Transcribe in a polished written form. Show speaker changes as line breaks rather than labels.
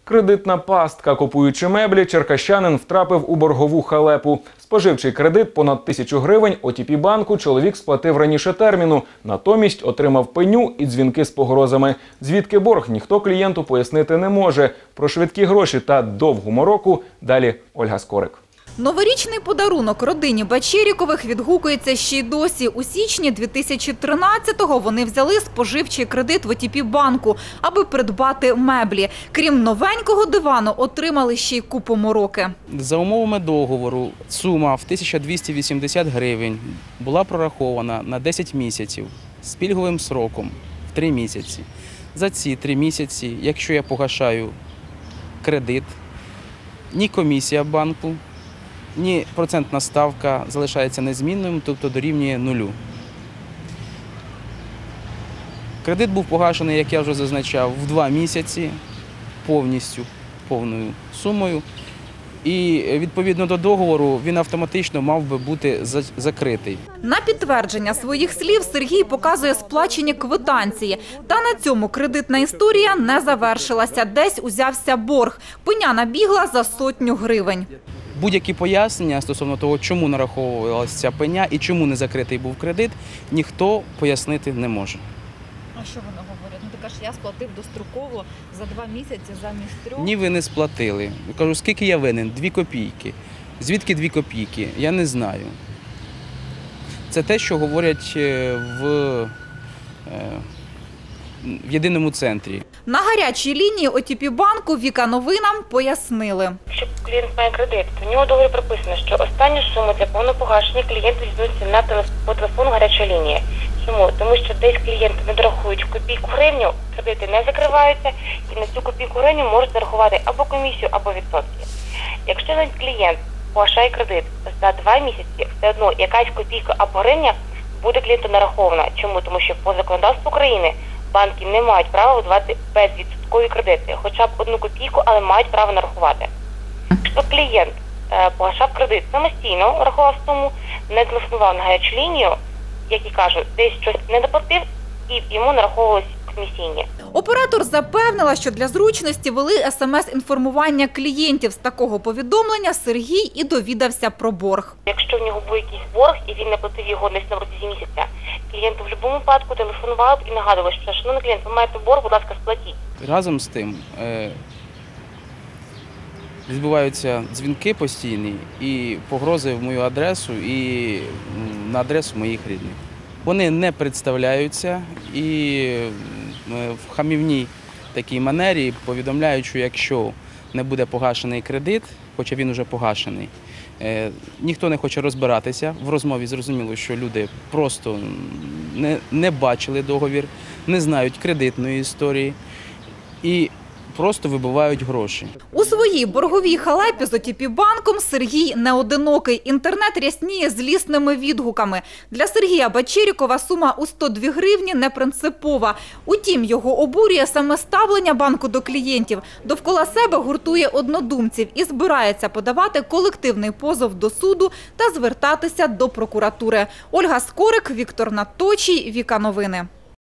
Кредитна пастка. Купуючи меблі, черкащанин втрапив у боргову халепу. Споживчий кредит понад 1000 гривень ОТП-банку чоловік сплатив раніше терміну. Натомість отримав пеню і дзвінки з погрозами. Звідки борг, ніхто клієнту пояснити не може. Про швидкі гроші та довгу мороку далі Ольга Скорик.
Новорічний подарунок родині Бачерікових відгукується ще й досі. У січні 2013-го вони взяли споживчий кредит в ОТП-банку, аби придбати меблі. Крім новенького дивану, отримали ще й купу мороки.
За умовами договору сума в 1280 гривень була прорахована на 10 місяців з пільговим сроком в 3 місяці. За ці 3 місяці, якщо я погашаю кредит, ні комісія банку, ні процентна ставка залишається незмінною, тобто дорівнює нулю. Кредит був погашений, як я вже зазначав, в 2 місяці повністю, повною сумою. І відповідно до договору він автоматично мав би бути закритий.
На підтвердження своїх слів Сергій показує сплачені квитанції. Та на цьому кредитна історія не завершилася. Десь узявся борг. Пеня набігла за 100 гривень.
Будь-які пояснення стосовно того, чому нараховувалася ця пеня і чому не закритий був кредит, ніхто пояснити не може.
А що вони говорять? Ну, ти кажеш, я сплатив достроково за 2 місяці замість 3.
Ні, ви не сплатили. Я кажу, скільки я винен? 2 копійки. Звідки 2 копійки? Я не знаю. Це те, що говорять в єдиному центрі.
На гарячій лінії ОТП-банку Віка Новинам пояснили.
Якщо клієнт має кредит, то в нього договорі прописано, що останню суму для повного погашення клієнту відноситься по телефону гарячої лінії. Чому? Тому що десь клієнти не дорахують копійку гривню, кредити не закриваються, і на цю копійку гривню можуть зарахувати або комісію, або відсотки. Якщо навіть клієнт погашає кредит за 2 місяці, все одно якась копійка або гривня буде клієнту нарахована. Чому? Тому що по законодавству України банки не мають права видавати безвідсоткові кредити, хоча б 1 копійку, але мають право нарахувати. Якщо клієнт погашав кредит самостійно, рахував суму, не телефонував на гарячу лінію, як і кажуть, десь щось не доплатив і йому нараховувалися комісійні.
Оператор запевнила, що для зручності вели СМС-інформування клієнтів. З такого повідомлення Сергій і довідався про борг.
Якщо в нього був якийсь борг і він не платив його десь на протязі місяця, клієнту в будь-якому випадку телефонували і нагадували, що шановний клієнт, ви маєте борг, будь ласка, сплатіть.
Разом з тим відбуваються дзвінки постійні і погрози в мою адресу і на адресу моїх рідних. Вони не представляються і в хамівній такій манері повідомляють, що якщо не буде погашений кредит, хоча він вже погашений, ніхто не хоче розбиратися. В розмові зрозуміло, що люди просто не бачили договір, не знають кредитної історії і просто вибивають гроші.
У своїй борговій халепі з ОТП-банком Сергій не одинокий. Інтернет рясніє злісними відгуками. Для Сергія Бачерікова сума у 102 гривні не принципова. Утім, його обурює саме ставлення банку до клієнтів. Довкола себе гуртує однодумців і збирається подавати колективний позов до суду та звертатися до прокуратури. Ольга Скорик, Віктор Надточій, Віка Новини.